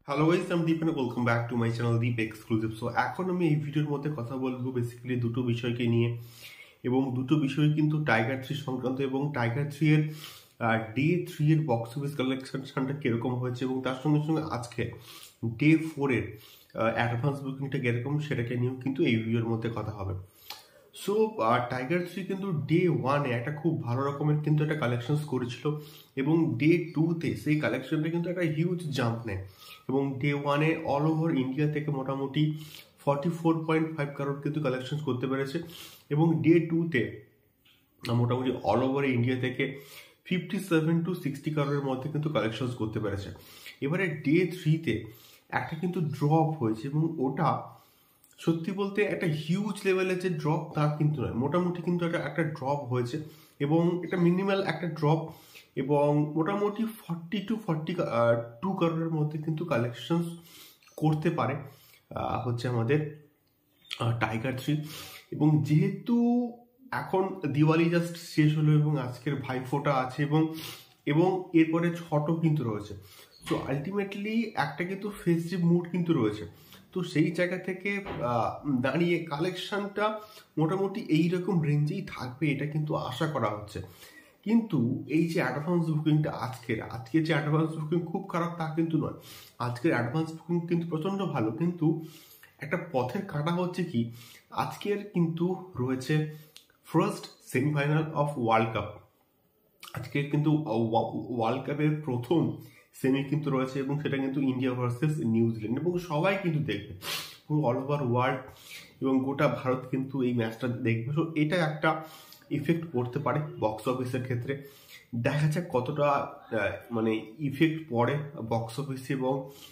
Hello guys, আমি Deep and welcome back to my channel Deep exclusive. So এখন আমি এই ভিডিওর মধ্যে কথা বলবো বেসিক্যালি দুটো বিষয়কে নিয়ে, এবং দুটো বিষয় কিন্তু টাইগার 3 সংক্রান্ত এবং টাইগার 3 এর ডে 3 এর বক্স অফিস কালেকশনটা কিরকম হয়েছে, এবং তার সঙ্গে সঙ্গে আজকে ডে 4 এর অ্যাডভান্স বুকিংটা কিরকম সেটাকে নিয়েও কিন্তু এই ভিডিওর মধ্যে কথা হবে। সো টাইগার 3 কিন্তু ডে 1-এ একটা খুব ভালো রকমের কিন্তু একটা কালেকশনস করেছিল, এবং ডে 2-তে সেই কালেকশনটা কিন্তু একটা হিউজ জাম্প নেয়, এবং ডে 1-এ অল ওভার ইন্ডিয়া থেকে মোটামুটি 44.5 কারোর কিন্তু কালেকশন করতে পেরেছে, এবং ডে 2-তে মোটামুটি অল ওভার ইন্ডিয়া থেকে 57 to 60 কারোরের মধ্যে কিন্তু কালেকশন করতে পেরেছে। এবারে ডে 3-তে একটা কিন্তু ড্রপ হয়েছে, এবং ওটা সত্যি বলতে একটা হিউজ লেভেলের যে ড্রপ তা কিন্তু নয়, মোটামুটি কিন্তু একটা ড্রপ হয়েছে, এবং এটা মিনিমাল একটা ড্রপ, এবং মোটামুটি 40 to 42 কারোরের মধ্যে কিন্তু কালেকশন করতে পারে হচ্ছে আমাদের টাইগার 3। এবং যেহেতু এখন দিওয়ালি জাস্ট শেষ হলো এবং আজকের ভাইফোঁটা আছে, এবং এরপরে ছটও কিন্তু রয়েছে, তো আলটিমেটলি একটা কিন্তু ফেস্টিভ মুড কিন্তু রয়েছে। তো সেই জায়গা থেকে দাঁড়িয়ে কালেকশনটা মোটামুটি এইরকম রেঞ্জেই থাকবে এটা কিন্তু আশা করা হচ্ছে। কিন্তু এই যে অ্যাডভান্স বুকিংটা আজকের যে অ্যাডভান্স বুকিং খুব খারাপ তা কিন্তু নয়, আজকের অ্যাডভান্স বুকিং কিন্তু প্রচণ্ড ভালো। কিন্তু একটা পথের কাটা হচ্ছে কি, আজকের কিন্তু রয়েছে first semifinal of world cup. আজকে কিন্তু ওয়ার্ল্ড কাপের প্রথম সেমি কিন্তু রয়েছে, এবং সেটা কিন্তু ইন্ডিয়া ভার্সেস নিউজিল্যান্ড, এবং সবাই কিন্তু দেখবে, পুরো অল ওভার ওয়ার্ল্ড এবং গোটা ভারত কিন্তু এই ম্যাচটা দেখবে। সো এটা একটা ইফেক্ট পড়তে পারে বক্স অফিসের ক্ষেত্রে। দেখা যাক কতটা মানে ইফেক্ট পড়ে বক্স অফিসে, এবং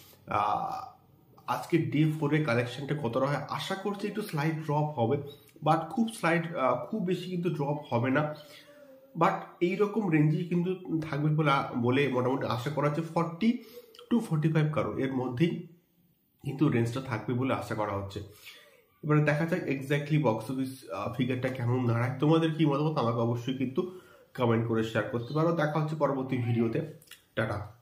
আজকে ডে 4-এ কালেকশনটা কতটা হয়। আশা করছি একটু স্লাইড ড্রপ হবে, বাট খুব বেশি কিন্তু ড্রপ হবে না, বাট এইরকম রেঞ্জেই কিন্তু থাকবে বলে মোটামুটি আশা করা হচ্ছে। 40 to 45 কারো এর মধ্যেই কিন্তু রেঞ্জটা থাকবে বলে আশা করা হচ্ছে। এবারে দেখা যাক এক্স্যাক্টলি বক্স অফিস ফিগারটা কেমন দাঁড়ায়। তোমাদের কি মতামত আমাকে অবশ্যই কিন্তু কমেন্ট করে শেয়ার করতে পারো। দেখা হচ্ছে পরবর্তী ভিডিওতে। টাটা।